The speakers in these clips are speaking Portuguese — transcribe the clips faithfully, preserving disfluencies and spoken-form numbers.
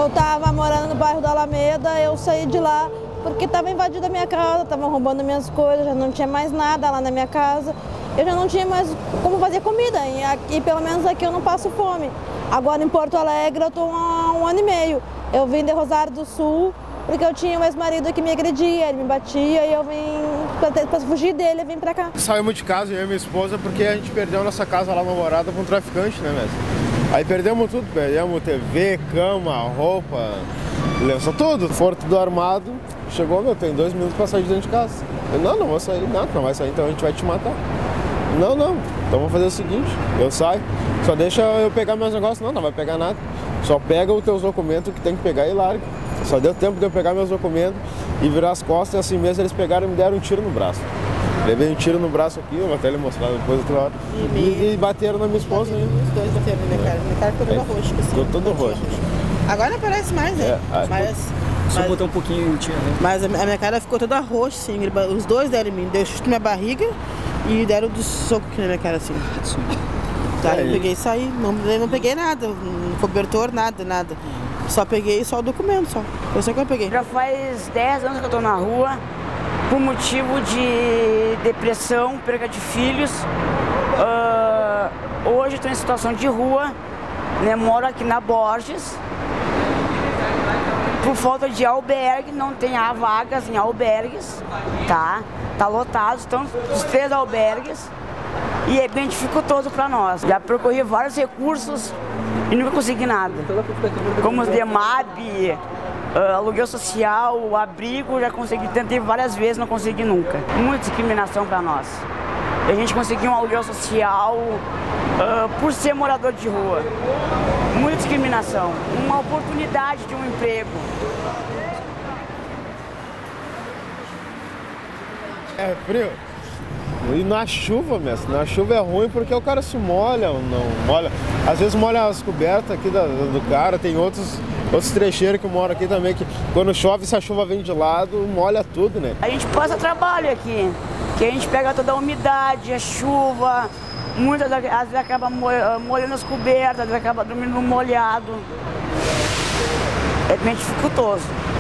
eu estava morando no bairro da Alameda, eu saí de lá porque estava invadida a minha casa, estavam roubando minhas coisas, já não tinha mais nada lá na minha casa. Eu já não tinha mais como fazer comida e aqui, pelo menos aqui, eu não passo fome. Agora em Porto Alegre eu estou há um ano e meio. Eu vim de Rosário do Sul porque eu tinha um ex-marido que me agredia, ele me batia e eu vim, para fugir dele, eu vim para cá. Saímos de casa, eu e minha esposa, porque a gente perdeu a nossa casa lá na Alvorada com um traficante, né, mesmo? Aí perdemos tudo, perdemos T V, cama, roupa, lenço, tudo. Foram tudo armado. Chegou, meu, tem dois minutos para sair de dentro de casa. Eu, não, não vou sair, não, não vai sair, então a gente vai te matar. Não, não, então vamos fazer o seguinte, eu saio, só deixa eu pegar meus negócios. Não, não vai pegar nada. Só pega os teus documentos que tem que pegar e larga. Só deu tempo de eu pegar meus documentos e virar as costas, e assim mesmo eles pegaram e me deram um tiro no braço. Levei um tiro no braço aqui, eu vou até lhe mostrar depois outra hora. E, e, e bateram na minha esposa ainda. Os dois bateram na minha cara. Minha cara ficou toda É, roxa. Assim, ficou todo roxo. Agora não aparece mais, né? É, aí- mas, Só mas, botar um pouquinho, tia, né? mas a minha cara ficou toda roxa, assim. ele- Os dois deram em mim. Deu chute na minha barriga e deram do soco aqui na minha cara, assim. Daí eu Aí. peguei e saí. Não, eu não peguei nada, um cobertor, nada, nada. Só peguei só o documento, só. Foi só que eu peguei. Já faz dez anos que eu tô na rua, por motivo de depressão, perda de filhos. Ah, hoje estou em situação de rua, né? Moro aqui na Borges. Por falta de albergue, não tem há vagas em albergues, tá? Tá lotado, estão os três albergues e é bem dificultoso para nós. Já percorri vários recursos e nunca consegui nada. Como os DEMAB, uh, aluguel social, abrigo, já consegui, tentei várias vezes, não consegui nunca. Muita discriminação para nós. A gente conseguiu um aluguel social uh, por ser morador de rua. Muita discriminação. Uma oportunidade de um emprego. É frio. E na chuva, mesmo. Na chuva é ruim porque o cara se molha, não molha. Às vezes molha as cobertas aqui da, do cara. Tem outros, outros trecheiros que moram aqui também, que quando chove, se a chuva vem de lado, molha tudo, né? A gente passa trabalho aqui, que a gente pega toda a umidade, a chuva, muitas às vezes acaba molhando as cobertas, às vezes acaba dormindo no molhado. É bem dificultoso.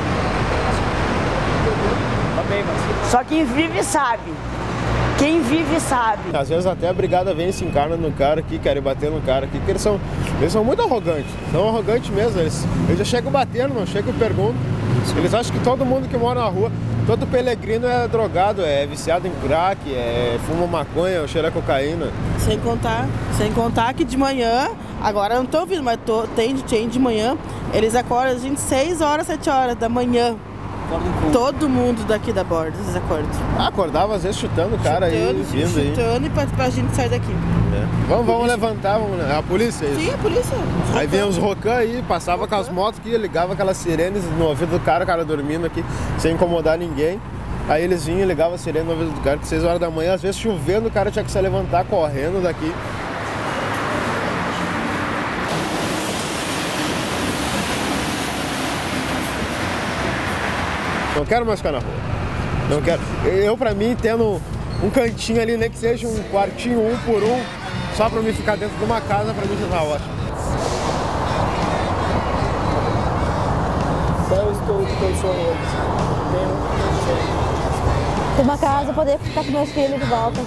Só quem vive sabe. Quem vive sabe. Às vezes até a brigada vem e se encarna no cara aqui, querem bater no cara aqui, porque eles são, eles são muito arrogantes. São arrogantes mesmo. Eles, eles já chegam batendo, não chegam e perguntam. Eles acham que todo mundo que mora na rua, todo pelegrino é drogado, é viciado em crack, é, fuma maconha, cheira cocaína. Sem contar, sem contar que de manhã, agora eu não tô ouvindo, mas tô, tem, tem de manhã, eles acordam a gente seis horas, sete horas da manhã. Todo mundo daqui da Borges, eles acordam. Ah, acordava às vezes chutando o cara chutando, aí, vindo aí. Chutando e pra, pra gente sair daqui. É. Vamos, vamos levantar, vamos, a polícia, é isso? Sim, a polícia. Aí vinha os rocan aí, passava com as motos aqui, ligava aquelas sirenes no ouvido do cara, o cara dormindo aqui, sem incomodar ninguém. Aí eles vinham e ligavam a sirene no ouvido do cara, que seis horas da manhã, às vezes chovendo, o cara tinha que se levantar correndo daqui. Não quero mais ficar na rua. Não quero. Eu, pra mim, tendo um cantinho ali, nem que seja um quartinho, um por um, só pra mim ficar dentro de uma casa, pra mim já tá ótimo. Qual é o teu, teu sonho? Ter uma casa, poder ficar com meus filhos de volta.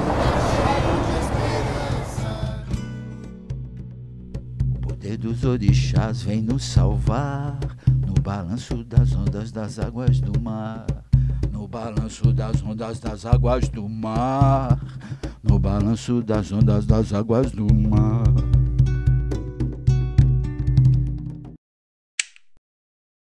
O poder dos orixás vem nos salvar, no balanço das ondas das águas do mar, no balanço das ondas das águas do mar, no balanço das ondas das águas do mar.